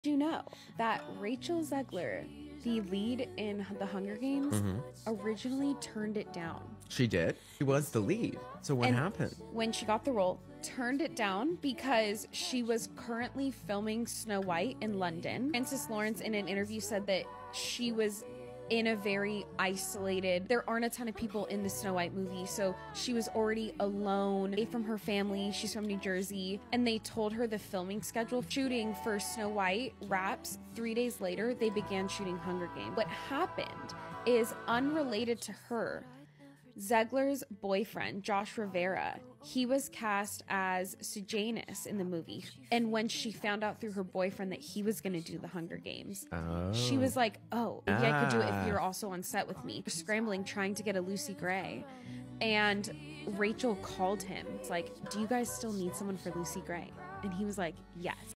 Do you know that Rachel Zegler, the lead in The Hunger Games, originally turned it down? She did? She was the lead. So what happened? When she got the role, turned it down because she was currently filming Snow White in London. Frances Lawrence in an interview said that she was in a very isolated, there aren't a ton of people in the Snow White movie, so she was already alone, away from her family. She's from New Jersey, and they told her the filming schedule. Shooting for Snow White wraps 3 days later, they began shooting Hunger Games. What happened is unrelated to her. Zegler's boyfriend, Josh Rivera, he was cast as Sejanus in the movie. And when she found out through her boyfriend that he was going to do the Hunger Games, she was like, oh, maybe I could do it if you're also on set with me. Scrambling, trying to get a Lucy Gray. And Rachel called him. It's like, do you guys still need someone for Lucy Gray? And he was like, yes.